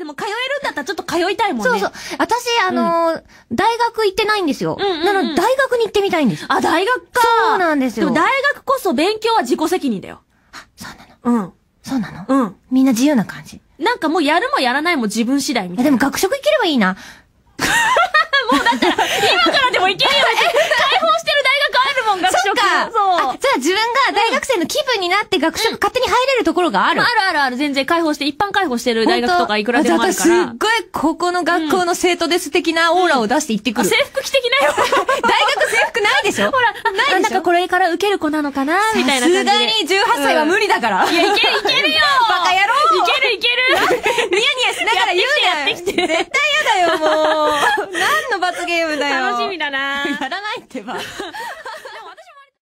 でも通えるんだったらちょっと通いたいもんね。 そうそう。私、大学行ってないんですよ。なので、大学に行ってみたいんです。 あ、大学か。 そうなんですよ。 でも大学こそ勉強は自己責任だよ。 あ、そうなの。 うん。 そうなの？ うん。 みんな自由な感じ。 なんかもうやるもやらないも自分次第みたいな。 でも学食行ければいいな。 もうだったら、今からでも行けるよ。開放してる大学あるもん、学食。 そっか。 そう。 じゃあ自分が大学生の気分になって学食勝手に入れるところがある。 あるあるある、全然開放して、一般開放してる大学とかいくらでもあるから。 すっごい、ここの学校の生徒です的なオーラを出して行ってくる。 制服着てきなよ。 大学制服ないでしょ？ ほら、ないなんかこれから受ける子なのかなみたいな感じで。 さすがに18歳は無理だから。 いや、いけるよバカ野郎いけるニヤニヤしながら言うなよ。絶対嫌だよ、もう。何の罰ゲームだよ。 楽しみだなやらないってば。